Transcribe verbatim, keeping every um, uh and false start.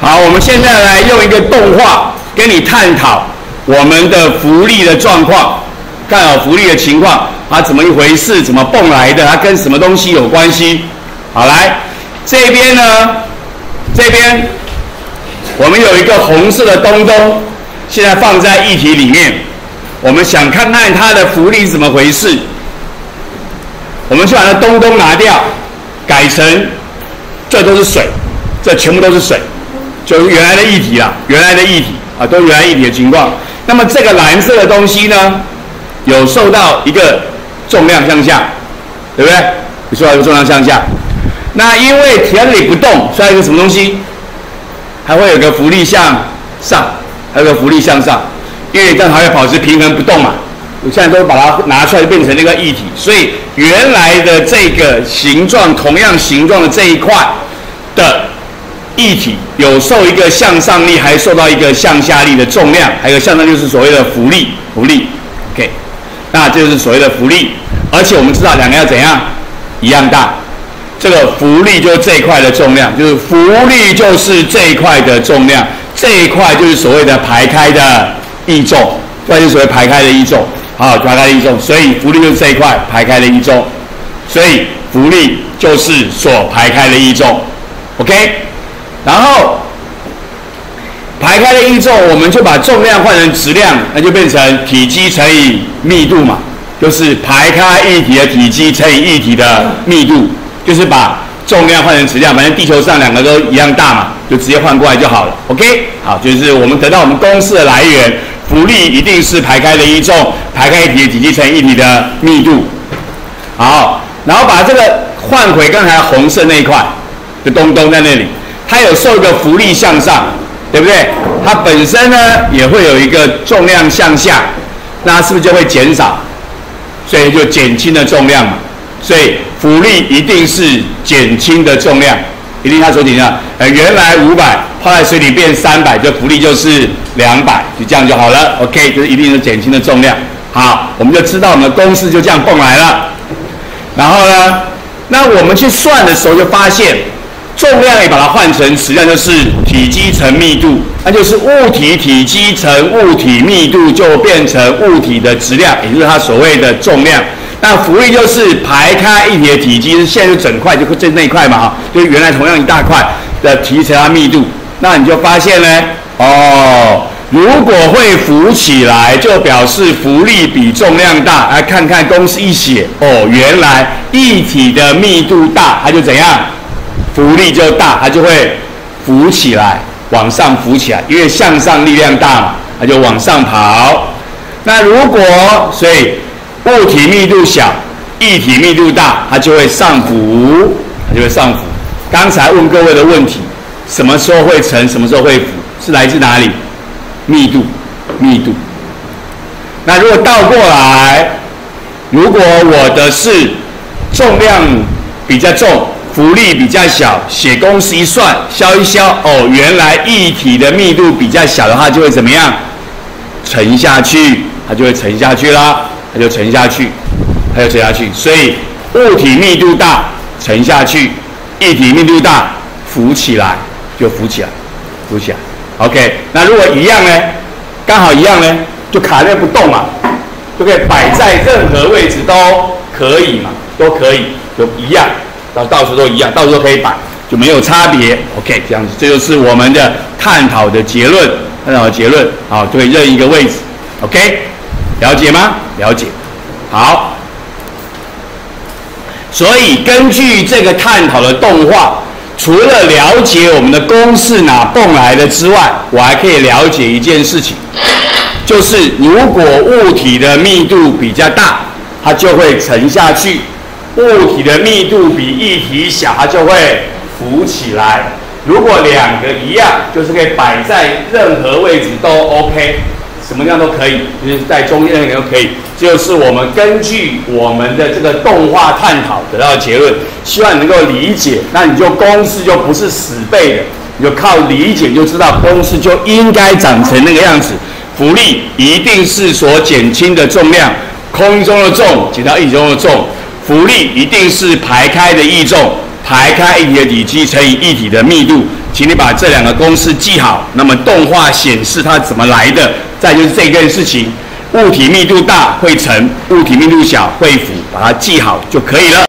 好，我们现在来用一个动画跟你探讨我们的浮力的状况，看好浮力的情况，它怎么一回事，怎么蹦来的，它跟什么东西有关系？好，来这边呢，这边我们有一个红色的东东，现在放在液体里面，我们想看看它的浮力是怎么回事。我们就把那东东拿掉，改成这都是水，这全部都是水。就是原来的液体啦，原来的液体啊，都原来液体的情况。那么这个蓝色的东西呢，有受到一个重量向下，对不对？有受到一个重量向下。那因为体在这里不动，所以一个什么东西，还会有个浮力向上，还有个浮力向上，因为这样它会保持平衡不动嘛。我现在都把它拿出来，就变成那个液体。所以原来的这个形状，同样形状的这一块的液体有受一个向上力，还受到一个向下力的重量，还有向上就是所谓的浮力，浮力 ，OK， 那这就是所谓的浮力。而且我们知道两个要怎样一样大，这个浮力就是这一块的重量，就是浮力就是这一块的重量，这一块就是所谓的排开的液重，这就是所谓排开的液重，好，排开的液重，所以浮力就是这一块排开的液重，所以浮力就是所排开的液重 ，OK。然后排开的液重，我们就把重量换成质量，那就变成体积乘以密度嘛，就是排开液体的体积乘以液体的密度，就是把重量换成质量，反正地球上两个都一样大嘛，就直接换过来就好了。OK， 好，就是我们得到我们公式的来源，浮力一定是排开的液重，排开液体的体积乘以液体的密度。好，然后把这个换回刚才红色那一块的东东在那里。它有受一个浮力向上，对不对？它本身呢也会有一个重量向下，那它是不是就会减少？所以就减轻了重量嘛。所以浮力一定是减轻的重量，一定它所减轻的。呃，原来五百泡在水里变三百，这浮力就是两百，就这样就好了。OK， 就是一定是减轻的重量。好，我们就知道我们的公式就这样蹦来了。然后呢，那我们去算的时候就发现。重量也把它换成质量，就是体积乘密度，那就是物体体积乘物体密度，就变成物体的质量，也就是它所谓的重量。那浮力就是排开液体的体积，现在就整块就这那一块嘛，哈，就原来同样一大块的体积乘它密度，那你就发现呢，哦，如果会浮起来，就表示浮力比重量大。来看看公式一写，哦，原来液体的密度大，它就怎样？浮力就大，它就会浮起来，往上浮起来，因为向上力量大嘛，它就往上跑。那如果所以物体密度小，液体密度大，它就会上浮，它就会上浮。刚才问各位的问题，什么时候会沉，什么时候会浮，是来自哪里？密度，密度。那如果倒过来，如果我的是重量比较重。浮力比较小，写公式一算，消一消，哦，原来液体的密度比较小的话，就会怎么样？沉下去，它就会沉下去啦，它就沉下去，它就沉下去。所以物体密度大，沉下去；液体密度大，浮起来，就浮起来，浮起来。OK， 那如果一样呢？刚好一样呢，就卡在不动嘛，就可以摆在任何位置都可以嘛，都可以，就一样。到到处都一样，到处都可以摆，就没有差别。OK， 这样子，这就是我们的探讨的结论。探讨的结论，好，就会任一个位置。OK， 了解吗？了解。好，所以根据这个探讨的动画，除了了解我们的公式哪蹦来的之外，我还可以了解一件事情，就是如果物体的密度比较大，它就会沉下去。物体的密度比液体小，它就会浮起来。如果两个一样，就是可以摆在任何位置都 OK， 什么地方都可以，就是在中间那个都可以。这就是我们根据我们的这个动画探讨得到的结论。希望你能够理解，那你就公式就不是死背的，你就靠理解就知道公式就应该长成那个样子。浮力一定是所减轻的重量，空中的重减到液体中的重。浮力一定是排开的液重排开液体的体积乘以液体的密度，请你把这两个公式记好。那么动画显示它怎么来的，再就是这件事情，物体密度大会沉，物体密度小会浮，把它记好就可以了。